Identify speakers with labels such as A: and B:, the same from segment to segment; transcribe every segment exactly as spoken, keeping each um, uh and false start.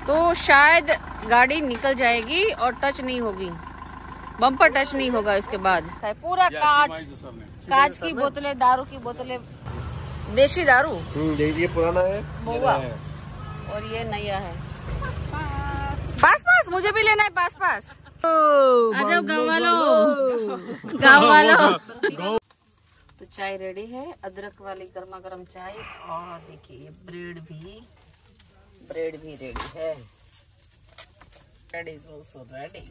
A: तो शायद गाड़ी निकल जाएगी और टच नहीं होगी, बम्पर टच नहीं होगा। इसके बाद पूरा कांच कांच की बोतलें, दारू की बोतलें, देशी दारू।
B: ये पुराना है
A: महुआ और ये नया है। पास पास मुझे भी लेना है, पास पास आ जाओ गाँव वालों, गाँव वालों। तो चाय रेडी है, अदरक वाली गर्मा गर्म चाय। और देखिए ब्रेड भी ब्रेड भी रेडी है। Bread is also ready.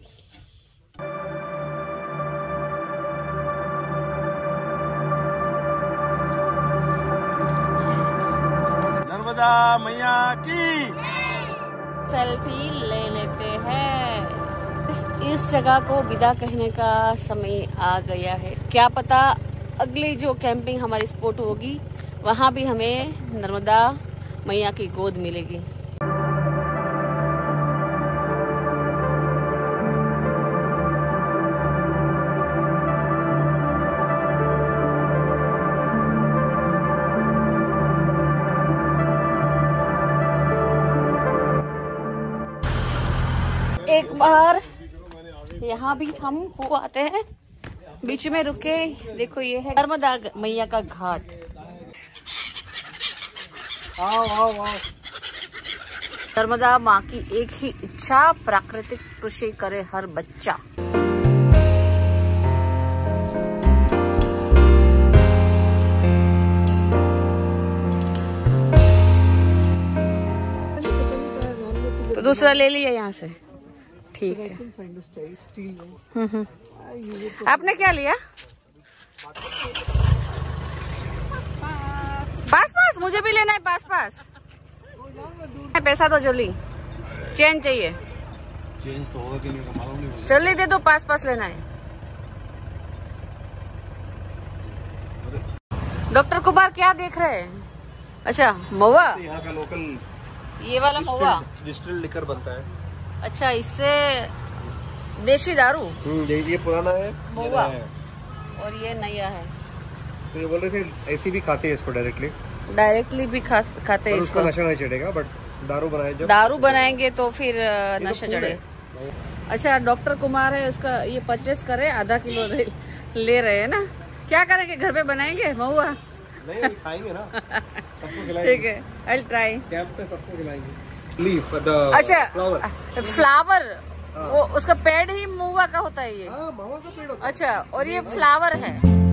B: Narmada मैया की
A: सेल्फी ले लेते हैं। इस, इस जगह को विदा कहने का समय आ गया है। क्या पता अगली जो कैंपिंग हमारी स्पॉट होगी वहाँ भी हमें नर्मदा मैया की गोद मिलेगी। एक बार यहाँ भी हम हो आते हैं, बीच में रुके। देखो ये है नर्मदा मैया का घाट।
B: आओ आओ आओ।
A: नर्मदा माँ की एक ही इच्छा, प्राकृतिक कृषि करे हर बच्चा। तो दूसरा ले लिया यहाँ से, ठीक है। हम्म हम्म। आपने क्या लिया? पास पास मुझे भी लेना है, पास पास। पैसा तो जल्दी, चेंज चाहिए।
B: चेंज तो होगा कि नहीं मालूम नहीं।
A: जल्दी दे दो, पास पास लेना है। डॉक्टर कुमार क्या देख रहे हैं? अच्छा महुआ,
B: यहाँ का लोकल
A: ये वाला महुआ
B: डिस्टिल्ड लिकर बनता है।
A: अच्छा, इससे देशी दारू।
B: ये पुराना है
A: महुआ और ये नया है।
B: तो ये बोल रहे थे ऐसी भी खाते हैं इसको डायरेक्टली
A: डायरेक्टली भी खा खाते हैं इसको।
B: नशा नहीं चढ़ेगा, बट दारू बनाए जब
A: दारू बनाएंगे तो फिर नशा चढ़े। अच्छा डॉक्टर कुमार है, उसका ये परचेस करे, आधा किलो ले रहे हैं ना। क्या करेंगे, घर पे बनाएंगे महुआ?
B: नहीं खाएंगे ना, सबको खिलाएंगे।
A: ठीक है, आई ट्राई।
B: कैंप पे सबको खिलाएंगे। लीफ द
A: अच्छा
B: फ्लावर
A: फ्लावर, वो उसका पेड़ ही महुआ का होता है ये।
B: हाँ, महुआ का पेड़ होता है।
A: अच्छा, और ये फ्लावर है।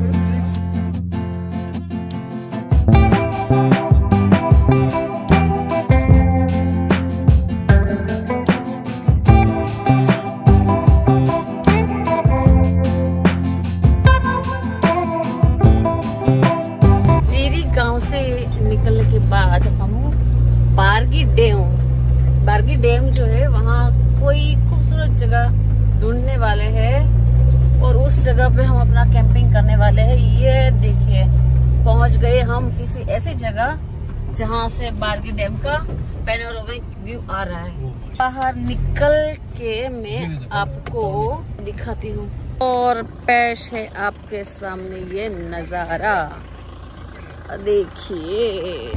A: निकलने के बाद हम बारगी डैम बारगी डैम जो है वहाँ कोई खूबसूरत जगह ढूंढने वाले हैं और उस जगह पे हम अपना कैंपिंग करने वाले हैं। ये देखिए पहुँच गए हम किसी ऐसी जगह जहाँ से बारगी डैम का पैनोरामिक व्यू आ रहा है। बाहर निकल के मैं आपको दिखाती हूँ और पेश है आपके सामने ये नजारा, देखिए।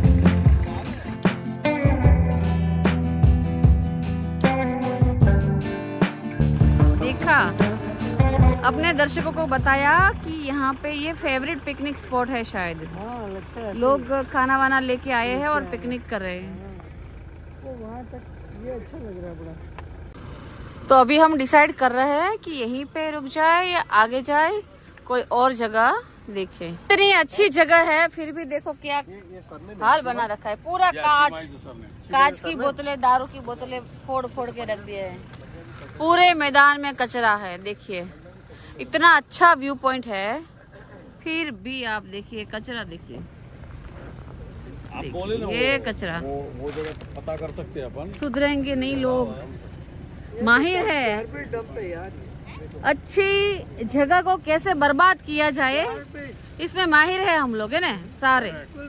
A: देखा, अपने दर्शकों को बताया कि यहाँ पे ये फेवरेट पिकनिक स्पॉट है शायद।
C: हाँ, लगता है
A: लोग खाना वाना लेके आए हैं और पिकनिक कर रहे हैं।
C: वो वहाँ तक ये अच्छा लग रहा है बड़ा।
A: तो अभी हम डिसाइड कर रहे हैं कि यहीं पे रुक जाए या आगे जाए, कोई और जगह देखे। इतनी अच्छी जगह है फिर भी देखो क्या हाल बना रखा है। पूरा कांच कांच की बोतलें, दारू की बोतलें फोड़ फोड़ के रख दिए हैं। पूरे मैदान में कचरा है। देखिए इतना अच्छा व्यू पॉइंट है, फिर भी आप देखिए कचरा। देखिए ये कचरा,
B: वो, वो जगह पता कर सकते हैं अपन।
A: सुधरेंगे नहीं लोग, माहिर है अच्छी जगह को कैसे बर्बाद किया जाए, इसमें माहिर है हम लोग, है ना सारे।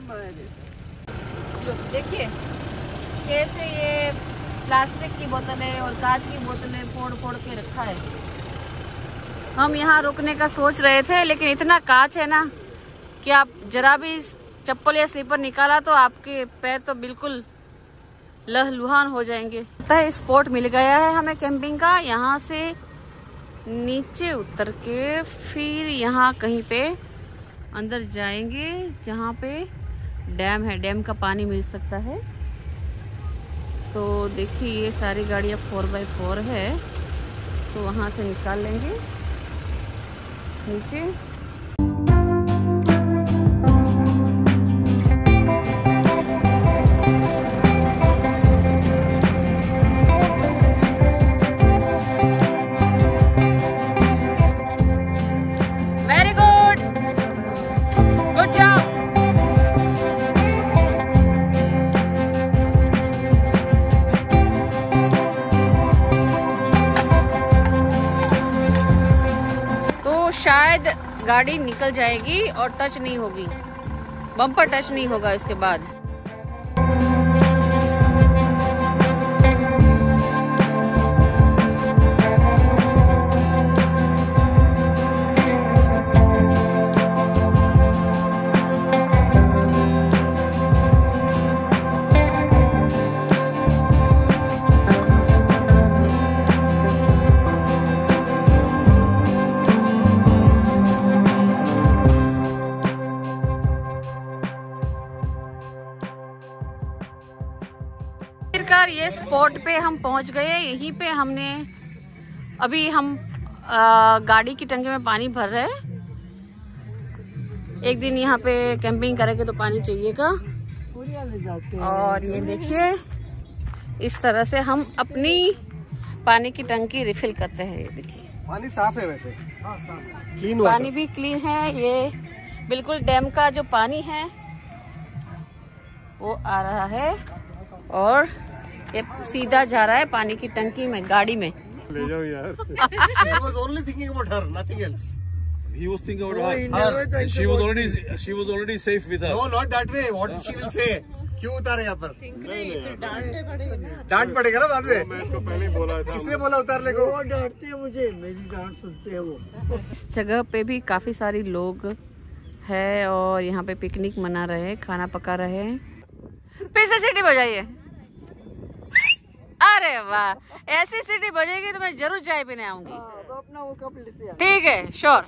A: देखिए कैसे ये प्लास्टिक की बोतलें और कांच की बोतलें फोड़ फोड़ के रखा है। हम यहाँ रुकने का सोच रहे थे, लेकिन इतना कांच है ना कि आप जरा भी चप्पल या स्लीपर निकाला तो आपके पैर तो बिल्कुल लहलुहान हो जाएंगे। तो स्पॉट मिल गया है हमें कैंपिंग का। यहाँ से नीचे उतर के फिर यहाँ कहीं पे अंदर जाएंगे जहाँ पे डैम है, डैम का पानी मिल सकता है। तो देखिए ये सारी गाड़ियाँ फोर बाई फोर है, तो वहाँ से निकाल लेंगे नीचे। शायद गाड़ी निकल जाएगी और टच नहीं होगी, बम्पर टच नहीं होगा इसके बाद। ये स्पॉट पे हम पहुंच गए। यहीं पे हमने अभी हम आ, गाड़ी की टंकी में पानी भर रहे हैं। एक दिन यहाँ पे कैंपिंग करेंगे तो पानी चाहिएगा। और ये देखिए इस तरह से हम अपनी पानी की टंकी रिफिल करते हैं। ये देखिए
B: पानी साफ है वैसे, हाँ, साफ क्लीन
A: पानी भी क्लीन है। ये बिल्कुल डैम का जो पानी है वो आ रहा है और ये सीधा जा रहा है पानी की टंकी में, गाड़ी में।
B: ले जाओ यार। He was only thinking about her, nothing else.
D: He was thinking about her. her. She was already, she was already safe with her.
B: No, not that way. What she will say? क्यों उतारे यहाँ पर? डांट पड़ेगा ना बाद में।
D: मैं इसको पहले ही बोला था।
B: किसने बोला उतारने को?
C: वो डांटते हैं मुझे, मेरी डांट सुनते हैं वो।
A: इस जगह पे भी काफी सारे लोग हैं और यहाँ पे पिकनिक मना रहे हैं, खाना पका रहे हैं। फिर से सीटी बजाइए। अरे वाह, ऐसी सीटी बजेगी तो मैं जरूर चाय पीने आऊंगी।
C: तो अपना वो कप लेते हैं।
A: ठीक है, श्योर।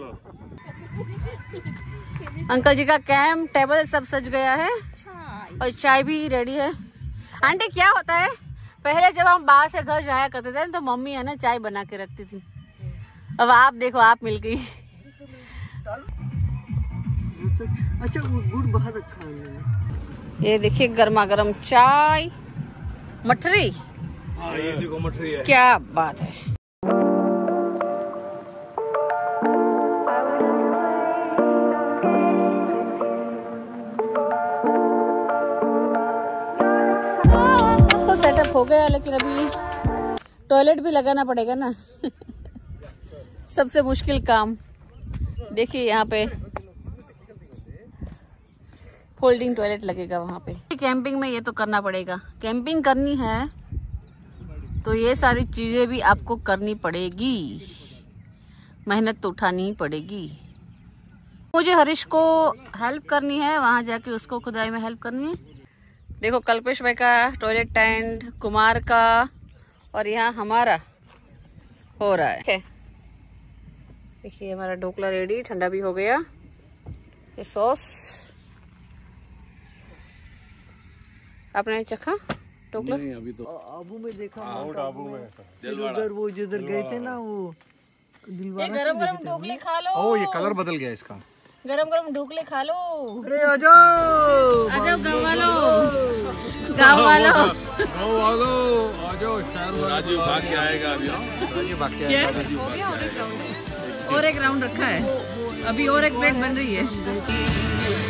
A: अंकल जी का कैंप टेबल सब सज गया है और चाय भी रेडी है। आंटी क्या होता है, पहले जब हम बाहर से घर जाया करते थे तो मम्मी है ना चाय बना के रखती थी। अब आप देखो, आप मिल गई।
C: अच्छा वो गुड़ बाहर रखा है।
A: ये देखिए गर्मा गर्म चाय, मठरी।
D: हाँ ये देखो मठरी है।
A: क्या बात है। तो सेटअप हो गया, लेकिन अभी टॉयलेट भी लगाना पड़ेगा ना। सबसे मुश्किल काम। देखिए यहाँ पे फोल्डिंग टॉयलेट लगेगा वहाँ पे। कैंपिंग में ये तो करना पड़ेगा। कैंपिंग करनी है तो ये सारी चीजें भी आपको करनी पड़ेगी, मेहनत तो उठानी ही पड़ेगी। मुझे हरीश को हेल्प करनी है, वहाँ जाके उसको खुदाई में हेल्प करनी है। देखो कल्पेश भाई का टॉयलेट टेंट, कुमार का, और यहाँ हमारा हो रहा है। देखिए हमारा ढोकला रेडी, ठंडा भी हो गया। ये सॉस आपने चखा ढोकला?
D: नहीं अभी तो।
C: आबू में देखा,
B: आबू में
C: उधर वो जिधर गए थे ना वो
A: ये गरम गरम ढोकले खा लो।
B: ओ ये कलर बदल गया इसका।
A: गरम गरम ढोकले खा लो।
C: अरे आ जाओ
A: आ जाओ गाँव वालों, गाँव वालों
D: गाँव वालों आ जाओ। शहर राजू भाग के आएगा अभी।
B: राजू भाग के
A: क्या?
B: आएगा।
A: हो गया और एक राउंड, और एक राउंड रखा है अभी, और एक प्लेट बन रही है।